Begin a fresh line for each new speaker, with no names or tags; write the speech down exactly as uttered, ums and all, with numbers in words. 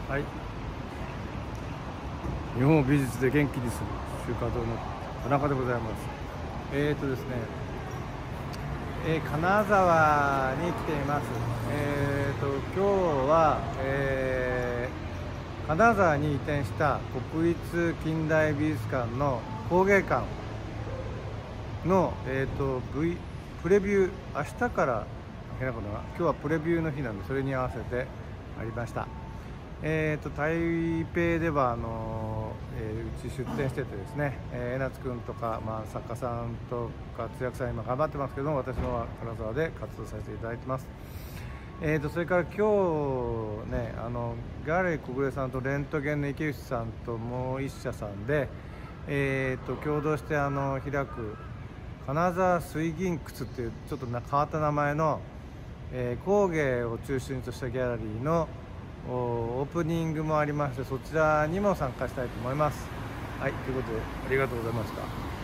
はい、日本を美術で元気にする集華堂の田中でございます。えーとですね、えー、金沢に来ています。えーと今日は、えー、金沢に移転した国立近代美術館の工芸館の、えーと V プレビュー、明日から変なことが今日はプレビューの日なんで、それに合わせてありました。えーと台北ではあの、えー、うち出展しててですね、えー、江夏君とか、まあ、作家さんとか通訳さん今頑張ってますけども、私のは金沢で活動させていただいてます。えーとそれから今日ね、あのガーレイ小暮さんとレントゲンの池内さんともう一社さんで、えーと共同してあの開く金沢水銀窟っていうちょっと変わった名前の、えー、工芸を中心としたギャラリーのオープニングもありまして、そちらにも参加したいと思います。はい、ということでありがとうございました。